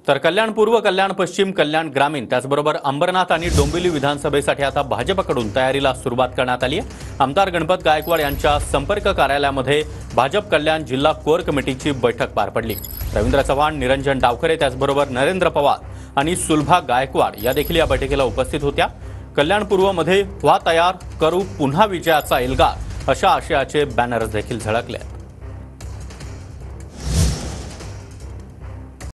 तर कल्याण पूर्व, कल्याण पश्चिम, कल्याण ग्रामीण त्याचबरोबर अंबरनाथ आणि डोंबिवली विधानसभेसाठी आता भाजपकडून तयारीला सुरुवात करण्यात आली आहे। आमदार गणपत गायकवाड यांच्या संपर्क कार्यालयामध्ये भाजप कल्याण जिल्हा कोर कमिटीची बैठक पार पडली। रवींद्र चव्हाण, निरंजन डावखरे त्याचबरोबर नरेंद्र पवार आणि सुलभा गायकवाड या देखील या बैठकीला उपस्थित होत्या। कल्याण पूर्वमध्ये व्हा तयार, करू पुन्हा विजयाचा एल्गार अशा आशयाचे बॅनर्स देखील झळकले।